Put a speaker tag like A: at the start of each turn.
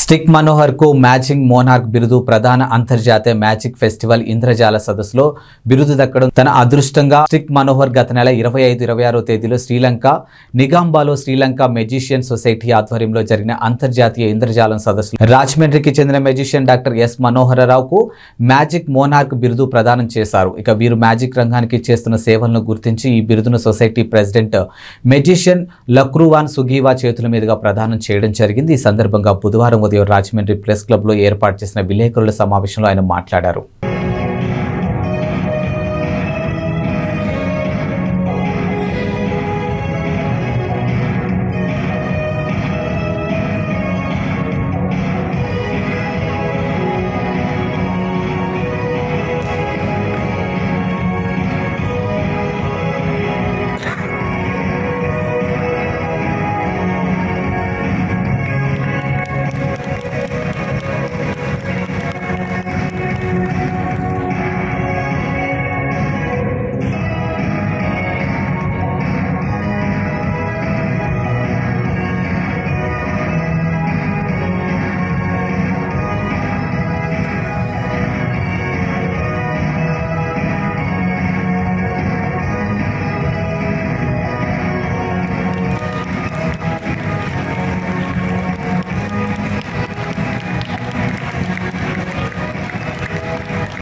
A: Stick Manohar కు magic monarch బిరుదు ప్రధాన అంతర్జాతీయ మ్యాజిక్ ఫెస్టివల్ ఇంద్రజాల సదస్సులో బిరుదు దక్కడం తన అదృష్టంగా స్టిక్ మనోహర్ గత నెల 25-26 తేదీలో శ్రీలంక నిగాంబాలో శ్రీలంక మెజిషియన్ సొసైటీ ఆధ్వర్యంలో జరిగిన అంతర్జాతీయ ఇంద్రజాలం సదస్సులో రాజమండ్రికి చెందిన మెజిషియన్ డాక్టర్ ఎస్ మనోహరరావుకు మ్యాజిక్ మోనార్క్ బిరుదు ప్రదానం చేశారు. ఇక వీరు మ్యాజిక్ రంగానికి చేస్తున్న సేవలను గుర్తించి ఈ బిరుదును society president magician Lakruwan Sugeewa చేతుల మీదుగా ప్రదానం చేయడం జరిగింది. ఈ సందర్భంగా బుధవారం ఉదయం రాజమండ్రి ప్రెస్ క్లబ్ లో ఏర్పాటు చేసిన విలేకరుల సమావేశంలో ఆయన మాట్లాడారు.